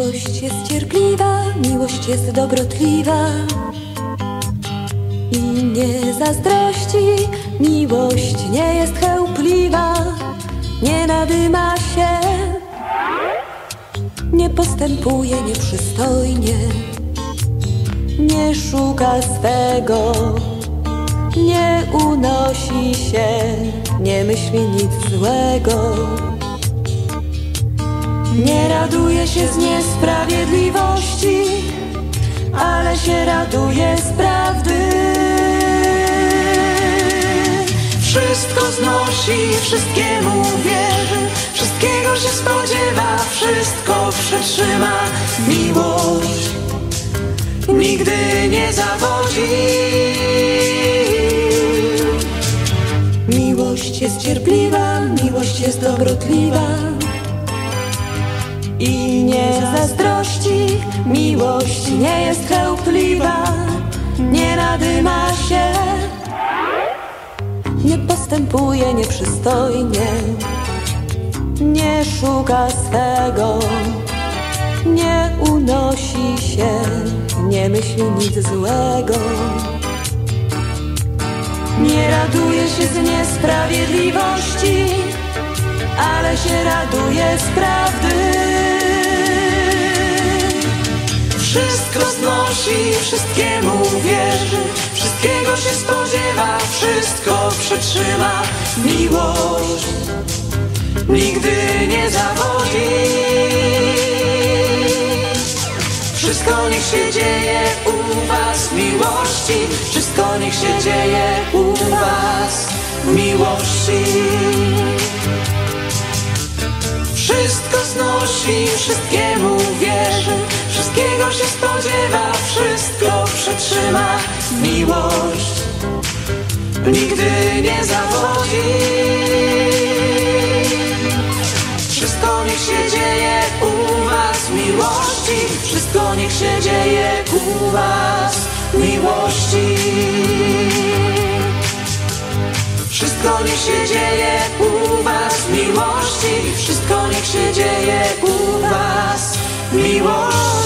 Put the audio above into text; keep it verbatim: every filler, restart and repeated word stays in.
Miłość jest cierpliwa, miłość jest dobrotliwa i nie zazdrości. Miłość nie jest chełpliwa, nie nadyma się, nie postępuje nieprzystojnie, nie szuka swego, nie unosi się, nie myśli nic złego. Nie raduje się z niesprawiedliwości, ale się raduje z prawdy. Wszystko znosi, wszystkiemu wierzy, wszystkiego się spodziewa, wszystko przetrzyma. Miłość nigdy nie zawodzi. Miłość jest cierpliwa, miłość jest dobrotliwa i nie zazdrości. Miłość nie jest chełpliwa, nie nadyma się, nie postępuje nieprzystojnie, nie szuka swego, nie unosi się, nie myśli nic złego. Nie raduje się z niesprawiedliwości, ale się raduje z prawdy. Wszystko znosi, wszystkiemu wierzy, wszystkiego się spodziewa, wszystko przetrzyma. Miłość nigdy nie zawodzi. Wszystko niech się dzieje u was w miłości, wszystko niech się dzieje u was w miłości. Wszystko znosi, wszystkiemu wierzy, wszystkiego się spodziewa, wszystko przetrzyma. Miłość nigdy nie zawodzi. Wszystko niech się dzieje u was w miłości, wszystko niech się dzieje u was w miłości. Wszystko niech się dzieje u was w miłości, wszystko niech się dzieje u was w miłości.